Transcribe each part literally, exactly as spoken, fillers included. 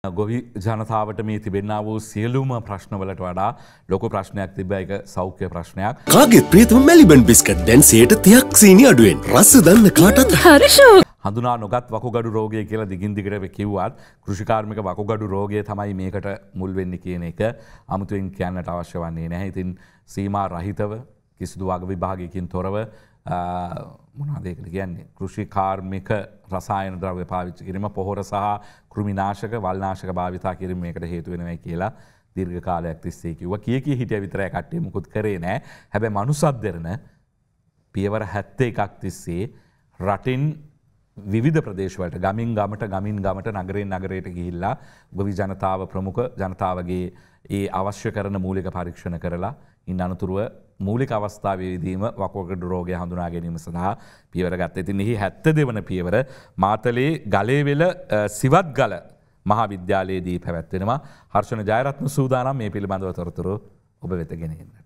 ගොවි ජනතාවට මේ තිබෙන්නා වූ සියලුම ප්‍රශ්නවලට වඩා ලොකු ප්‍රශ්නයක් තිබ්බ එක සෞඛ්‍ය ප්‍රශ්නයක්. කාගේ ප්‍රියතම මෙලිබන් බිස්කට් දැන් සියයට තිහක් සීනි අඩුවෙන්. රස දන්න කාටත් හරිෂෝ. හඳුනා නොගත් වකුගඩු රෝගය කියලා දිගින් දිගට කිව්වත් කෘෂිකාර්මික වකුගඩු රෝගය තමයි මේකට මුල් වෙන්නේ කියන එක අමුතුවෙන් කියන්නට අවශ්‍ය වන්නේ නැහැ. ඉතින් සීමා රහිතව කිසිදු වග විභාගයකින් තොරව මොනවද ඒකට කියන්නේ කෘෂි කාර්මික රසායන ද්‍රව්‍ය පාවිච්චි කිරීම පොහොර සහ කෘමිනාශක වල්නාශක භාවිතා කිරීම මේකට හේතු වෙනවා කියලා දීර්ඝ කාලයක් තිස්සේ කිව්වා. කී කී හිටිය විතරයි කට්ටිය මුකුත් කරේ නැහැ. හැබැයි මනුස්සත් දෙරණ පියවර හැත්තෑ එකක් තිස්සේ රටින් විවිධ ප්‍රදේශවලට ගමින් ගමට ගමින් ගමට නගරයෙන් නගරයට ගිහිල්ලා ගොවි ජනතාව ප්‍රමුඛ ජනතාවගේ ඒ අවශ්‍ය කරන මූලික පරීක්ෂණ කරලා ඉන් අනතුරුව මූලික අවස්ථාවේදීම වකුගඩු රෝගය හඳුනා ගැනීම සඳහා පියවර ගත්තා. ඉතින් එහි හැත්තෑ දෙවන පියවර මාතලේ ගලේවෙල සිවත්ගල මහාවිද්‍යාලයේදී පැවැත්වෙනවා. හර්ෂණ ජයරත්න සූදානම් මේ පිළිබඳව තොරතුරු ඔබ වෙත ගෙන එන්නට.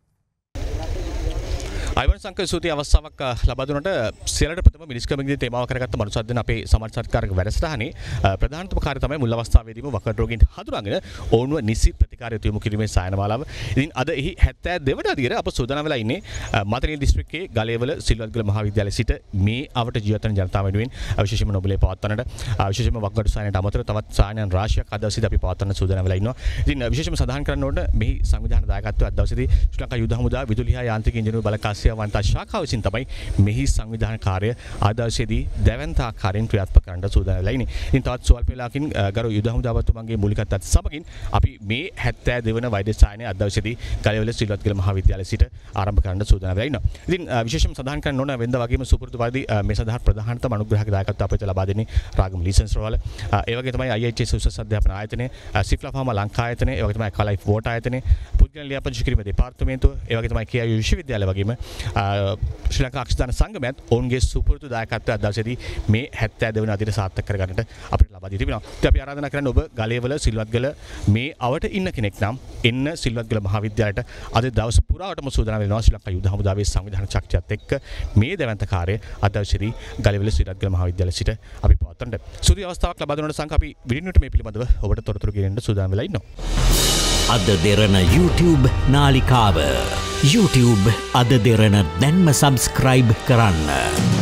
අයිවන් සංකල්ප සූතිය අවස්ථාවක් ලබා දුන්නට සියලට ප්‍රථම මිනිස්කමගේ තේමාව කරගත්ත මනුෂ්‍ය අධ්‍යයන අපේ සමාජ සත්කාරක වැඩසටහනේ ප්‍රධානතම කාර්යය තමයි මුල් අවස්ථාවේදීම වකුගඩු රෝගීන් හඳුනාගෙන ඔවුන්ව නිසි ප්‍රතිකාරය යොමු කිරීමේ සායනමාලාව. ඉතින් අද එහි හැත්තෑ දෙවන අදියර අප සූදානම් වෙලා ඉන්නේ මාතලේ දිස්ත්‍රික්කයේ ගලේවල සිල්වත්ගල මහාවිද්‍යාලයේ සිට මේ අවට ජීවත් වන ජනතාව වෙනුවෙන් විශේෂයෙන්ම නොබලේ පවත්වන්නට විශේෂයෙන්ම වකුගඩු සායනයට අමතරව තවත් සායනයන් රාශියක් අද දවසේදී අපි පවත්වන්න සූදානම් වෙලා ඉන්නවා. ඉතින් විශේෂයෙන්ම සඳහන් කරන්න ඕන මෙහි සංවිධාන දායකත්වය අද දවසේදී ශ්‍රී ලංකා යුද හමුදා විදුලි හා යාන්ත්‍රික ඉංජිනේරු බල කාසියා වන්තා ශාඛාව විසින් තමයි මෙහි සංවිධාන කාර්ය අද දවසේදී දැවැන්ත ආකාරයෙන් ක්‍රියාත්මක කරන්න සූදානම් වෙලා ඉන්නේ. ඉතින් තවත් ස්වල්ප වේලාවකින් ගරු යුද හමුදාවතුමාගේ මූලිකත්වයත් සමගින් අපි මේ හැත්තෑ දෙවන වෛද්‍ය සායනය අද දවසේදී ගලේවල සිල්වත්ගල මහාවිද්‍යාලය සිට ආරම්භ කරන්න සූදානම් වෙලා ඉන්නවා. ඉතින් විශේෂයෙන්ම සඳහන් කරන්න ඕන වෙනද වගේම සුපුරුදු පරිදි මේ සඳහා ප්‍රධානතම අනුග්‍රහක දායකත්වය අපිට ලබා දෙන්නේ රාගම ලීසන්ස් රෝවල. ඒ වගේ තමයි I H S උසස් අධ්‍යාපන ආයතනය, සිෆ්ලා ෆාමා ලංකා ආයතනය, ඒ වගේ තමයි කලයිෆ් වෝට් ආයතනය, පුද්ගල ලියාපදිංචි කිරීමේ දෙපාර්තමේන්තුව, ඒ වගේ තමයි K I U විශ්වවිද්‍යාලය වගේම ශ්‍රී ලංකා අක්ෂදාන සංගමයත් ඔවුන්ගේ සුපුරුදු දායකත්වය අද දවසේදී මේ හැත්තෑ දෙවන අදියර සාර්ථක කරගන්නට අපිට ලබා දී තිබෙනවා. ඉතින් අපි ආරාධනා කරන්නේ ඔබ ගලේවල සිල්වත්ගල මේ අවට ඉන්න කෙනෙක් නම් එන්න සිල්වත්ගල මහාවිද්‍යාලයට අද දවස් පුරාවටම සූදානම් වෙනවා ශ්‍රී ලංකා යුද හමුදාවේ සංවිධාන ශක්තියත් එක්ක මේ දැවැන්ත කාර්යය අද දවසේදී ගලේවල සිල්වත්ගල මහාවිද්‍යාලය සිට අපි පවත්වන්නට සුදු අවස්ථාවක් ලබා දුන්නට සංක අපි විදිනුට මේ පිළිබඳව ඔබට තොරතුරු ගෙනෙන්න සූදානම් වෙලා ඉන්නවා. අද දෙරණ YouTube නාලිකාව YouTube අද දෙරණ දැන්ම සබස්ක්‍රයිබ් කරන්න.